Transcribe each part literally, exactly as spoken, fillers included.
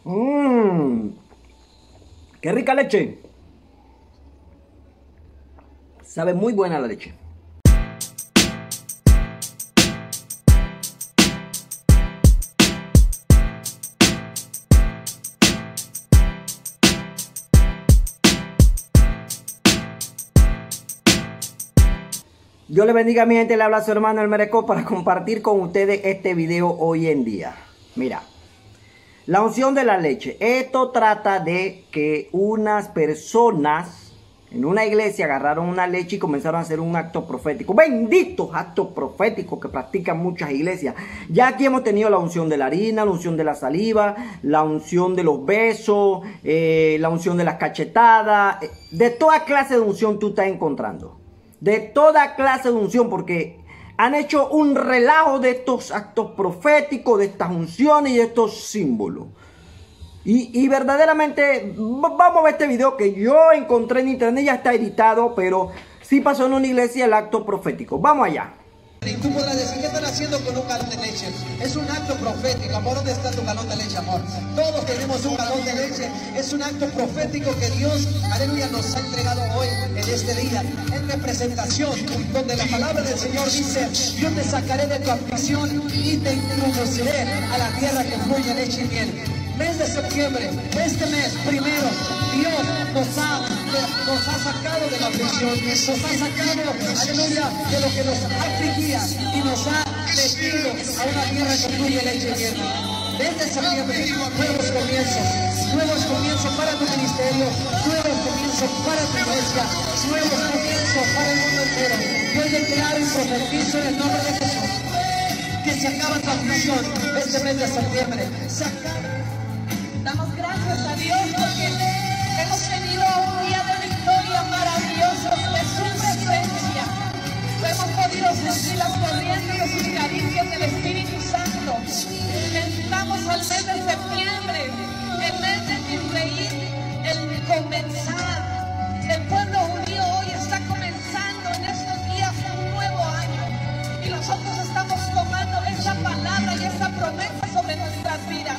Mmm, qué rica leche. Sabe muy buena la leche. Dios le bendiga, mi gente. Le habla su hermano El Mereco para compartir con ustedes este video hoy en día. Mira, la unción de la leche. Esto trata de que unas personas en una iglesia agarraron una leche y comenzaron a hacer un acto profético. Benditos actos proféticos que practican muchas iglesias. Ya aquí hemos tenido la unción de la harina, la unción de la saliva, la unción de los besos, eh, la unción de las cachetadas. De toda clase de unción tú estás encontrando. De toda clase de unción, porque han hecho un relajo de estos actos proféticos, de estas unciones y de estos símbolos. Y, y verdaderamente, vamos a ver este video que yo encontré en internet, ya está editado, pero sí pasó en una iglesia el acto profético. Vamos allá. Y tú podrás decir, ¿qué están haciendo con un galón de leche? Es un acto profético. Amor, ¿dónde está tu galón de leche, amor? Todos tenemos un galón de leche. Es un acto profético que Dios, aleluya, nos ha entregado hoy en este día, en representación, donde la palabra del Señor dice: yo te sacaré de tu aflicción y te introduciré a la tierra que fluye leche y miel. Mes de septiembre, este mes primero, Dios nos ha, nos ha sacado de la aflicción, nos ha sacado, aleluya, de lo que nos afligía y nos ha metido a una tierra que fluye leche y miel. Desde septiembre, nuevos comienzos, nuevos comienzos para tu ministerio, nuevos comienzos para tu iglesia, nuevos comienzos para el mundo entero. Yo declaro y profetizo en el nombre de Jesús que se acaba tu aflicción este mes de septiembre. Se acaba. Damos gracias a Dios porque hemos tenido un día de victoria maravilloso de su presencia. Hemos podido sentir las corrientes de sus caricias del Espíritu Santo. Entramos al mes de septiembre, el mes de mi reír, el comenzar. El pueblo judío hoy está comenzando en estos días un nuevo año. Y nosotros estamos tomando esa palabra y esa promesa sobre nuestras vidas.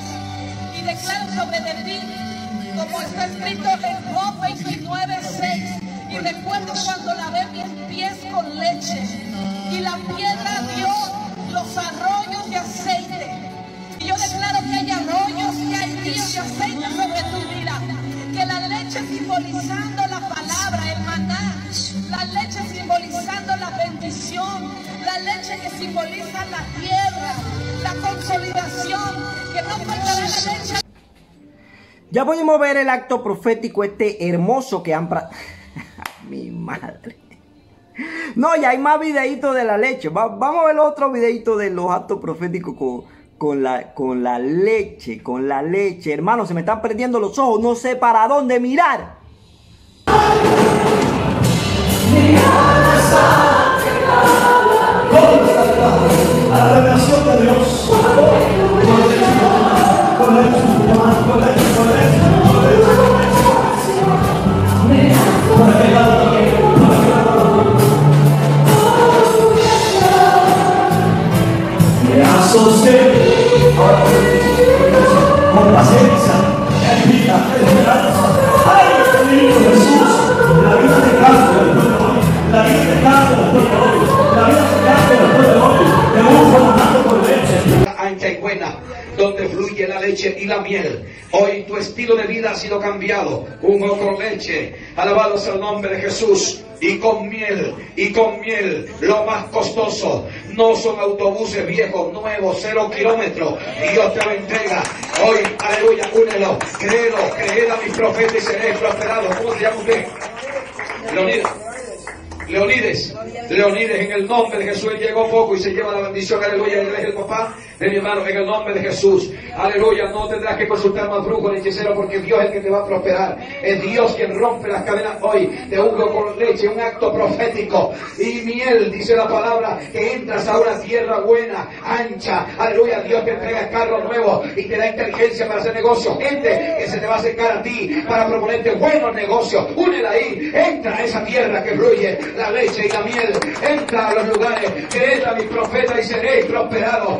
Y declaro sobre de ti, como está escrito en Job veintinueve, seis. Y recuerdo cuando lavé mis pies con leche y la piedra dio los arroyos de aceite. Y yo declaro que hay arroyos, que hay ríos de aceite sobre tu vida. Que la leche simbolizando la palabra, el maná. La leche simbolizando la bendición. La leche que simboliza la tierra, la consolidación. Que no faltará la leche. Ya podemos ver el acto profético este hermoso que han... Mi madre. No, ya hay más videitos de la leche. Va, vamos a ver otro videito de los actos proféticos con, con, la, con la leche. Con la leche. Hermano, se me están prendiendo los ojos. No sé para dónde mirar. A la revelación de Dios. Con paciencia, vida, esperanza. ¡Ay, qué lindo Jesús! La vida te cambia después de hoy. La vida te cambia después de hoy. La vida te cambia después de hoy. Te un formato con leche. Ancha y buena, donde fluye la leche y la miel. Hoy tu estilo de vida ha sido cambiado. Jugo con leche. Alabado sea el nombre de Jesús. Y con miel, y con miel, lo más costoso. No son autobuses viejos, nuevos, cero kilómetros. Y Dios te lo entrega. Hoy, aleluya, únelo. Créelo, creed a mis profetas y seréis prosperados. ¿Cómo se llama usted? Leonidas. Leonides, Leonides, en el nombre de Jesús. Él llegó poco y se lleva la bendición, aleluya. Él es el papá de mi hermano, en el nombre de Jesús, aleluya. No tendrás que consultar más brujo ni hechicero, porque Dios es el que te va a prosperar. Es Dios quien rompe las cadenas hoy. Te ungo con leche, un acto profético y miel, dice la palabra, que entras a una tierra buena, ancha, aleluya. Dios te entrega carros nuevos y te da inteligencia para hacer negocios, gente que se te va a acercar a ti para proponerte buenos negocios. Únela ahí, entra a esa tierra que fluye la leche y la miel. Entra a los lugares, creed a mis profetas y seréis prosperados, hermano.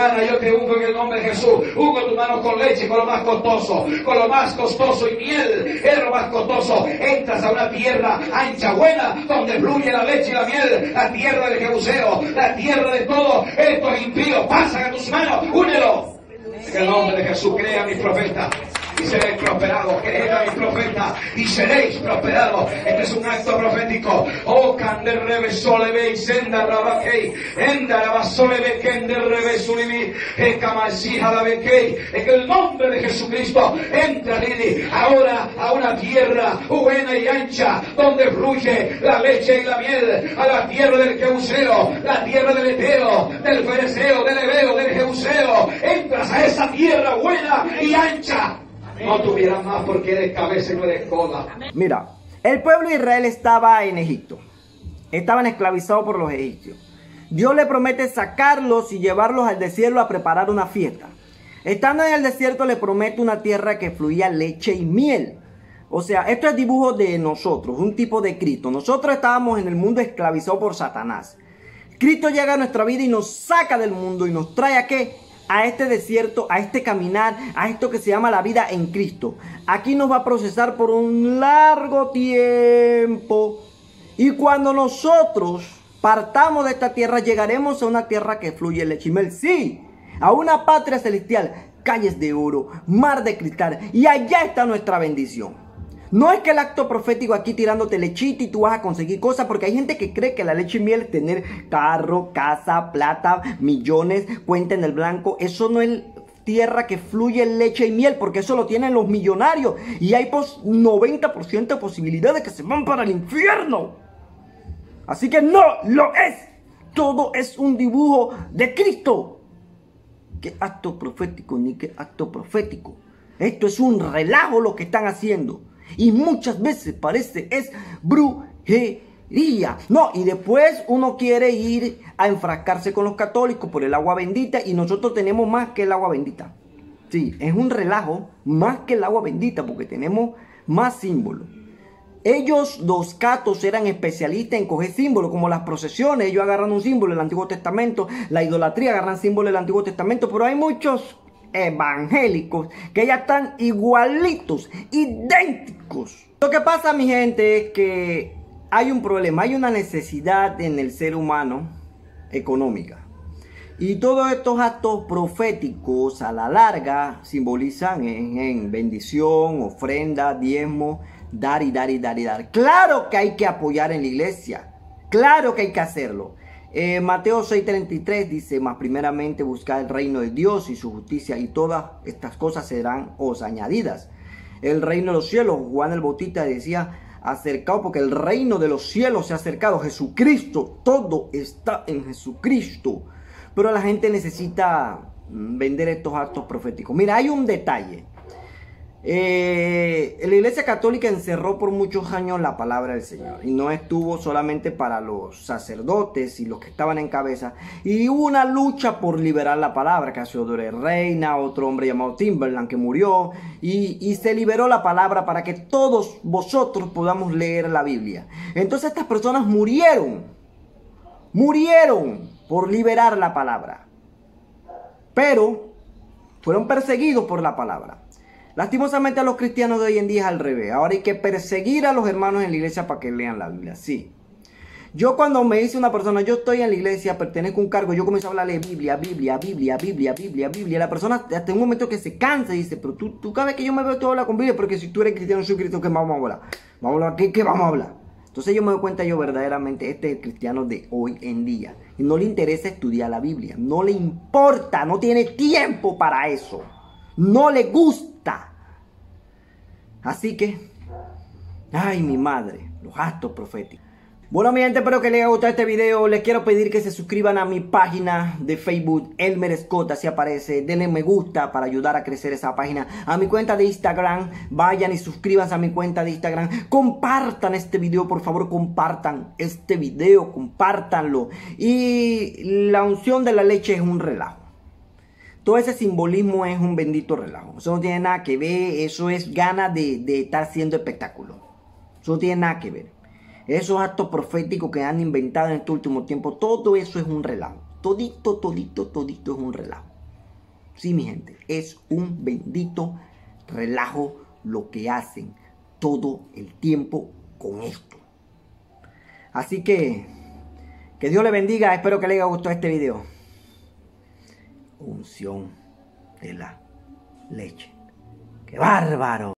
hermana, yo te unjo en el nombre de Jesús. Unjo tu mano con leche, con lo más costoso, con lo más costoso, y miel es lo más costoso. Entras a una tierra ancha, buena, donde fluye la leche y la miel, la tierra del Jebuseo, la tierra de todo. Estos impíos pasan a tus manos, únelo. En el nombre de Jesús, crea mis profetas y seréis prosperados. Creed a mis profetas y seréis prosperados. Este es un acto profético. Oh, Kander Rebe Solebe, Senda Rabakei, Enda Rabasolebe, Kender Rebe Sulimi, Ekamasija Labekei. En el nombre de Jesucristo, entra, Lili, ahora a una tierra buena y ancha, donde fluye la leche y la miel, a la tierra del Jebuseo, la tierra del Eteo, del Fereceo, del Ebeo, del Jebuseo. Entras a esa tierra buena y ancha. No tuvieras más porque eres cabeza y no eres cola. Mira, el pueblo de Israel estaba en Egipto. Estaban esclavizados por los egipcios. Dios le promete sacarlos y llevarlos al desierto a preparar una fiesta. Estando en el desierto le promete una tierra que fluía leche y miel. O sea, esto es dibujo de nosotros, un tipo de Cristo. Nosotros estábamos en el mundo esclavizados por Satanás. Cristo llega a nuestra vida y nos saca del mundo y nos trae a ¿qué? A este desierto, a este caminar, a esto que se llama la vida en Cristo. Aquí nos va a procesar por un largo tiempo. Y cuando nosotros partamos de esta tierra, llegaremos a una tierra que fluye leche y miel. Sí, a una patria celestial, calles de oro, mar de cristal. Y allá está nuestra bendición. No es que el acto profético aquí tirándote lechita y tú vas a conseguir cosas, porque hay gente que cree que la leche y miel es tener carro, casa, plata, millones, cuenta en el blanco. Eso no es tierra que fluye leche y miel, porque eso lo tienen los millonarios. Y hay pues noventa por ciento de posibilidades de que se van para el infierno. Así que no lo es. Todo es un dibujo de Cristo. ¿Qué acto profético ni qué acto profético? Esto es un relajo lo que están haciendo. Y muchas veces parece es brujería. No, y después uno quiere ir a enfrascarse con los católicos por el agua bendita. Y nosotros tenemos más que el agua bendita. Sí, es un relajo más que el agua bendita, porque tenemos más símbolos. Ellos, los catos, eran especialistas en coger símbolos, como las procesiones. Ellos agarran un símbolo del Antiguo Testamento. La idolatría agarran símbolos del Antiguo Testamento. Pero hay muchos evangélicos que ya están igualitos, idénticos. Lo que pasa, mi gente, es que hay un problema, hay una necesidad en el ser humano económica. Y todos estos actos proféticos a la larga simbolizan en, en bendición, ofrenda, diezmo, dar y dar y dar y dar. Claro que hay que apoyar en la iglesia, claro que hay que hacerlo. Eh, Mateo seis treinta y tres dice: mas primeramente buscad el reino de Dios y su justicia, y todas estas cosas serán os añadidas. El reino de los cielos, Juan el Bautista decía: acercado, porque el reino de los cielos se ha acercado. Jesucristo, todo está en Jesucristo. Pero la gente necesita vender estos actos proféticos. Mira, hay un detalle. Eh, la Iglesia Católica encerró por muchos años la palabra del Señor, y no estuvo solamente para los sacerdotes y los que estaban en cabeza. Y hubo una lucha por liberar la palabra. Casiodoro Reina, otro hombre llamado Timberland que murió, y, y se liberó la palabra para que todos vosotros podamos leer la Biblia. Entonces estas personas murieron, murieron por liberar la palabra, pero fueron perseguidos por la palabra. Lastimosamente a los cristianos de hoy en día es al revés. Ahora hay que perseguir a los hermanos en la iglesia para que lean la Biblia. Sí. Yo cuando me dice una persona, yo estoy en la iglesia, pertenezco a un cargo, yo comienzo a hablarle Biblia, Biblia, Biblia, Biblia, Biblia, Biblia. La persona hasta un momento que se cansa y dice: pero tú, tú cada vez que yo me veo, tú hablas con Biblia, porque si tú eres cristiano, yo soy cristiano, ¿qué vamos a hablar? Vamos a hablar, ¿qué, qué vamos a hablar? Entonces yo me doy cuenta, yo verdaderamente, este es el cristiano de hoy en día. Y no le interesa estudiar la Biblia, no le importa, no tiene tiempo para eso, no le gusta. Así que, ay mi madre, los actos proféticos. Bueno mi gente, espero que les haya gustado este video. Les quiero pedir que se suscriban a mi página de Facebook, Elmer Scott, así aparece. Denle me gusta para ayudar a crecer esa página. A mi cuenta de Instagram, vayan y suscríbanse a mi cuenta de Instagram. Compartan este video, por favor, compartan este video, compártanlo. Y la unción de la leche es un relajo. Todo ese simbolismo es un bendito relajo. Eso no tiene nada que ver. Eso es ganas de, de estar haciendo espectáculo. Eso no tiene nada que ver. Esos actos proféticos que han inventado en este último tiempo, todo eso es un relajo. Todito, todito, todito es un relajo. Sí, mi gente, es un bendito relajo lo que hacen todo el tiempo con esto. Así que, que Dios le bendiga. Espero que le haya gustado este video. Unción de la leche. ¡Qué bárbaro!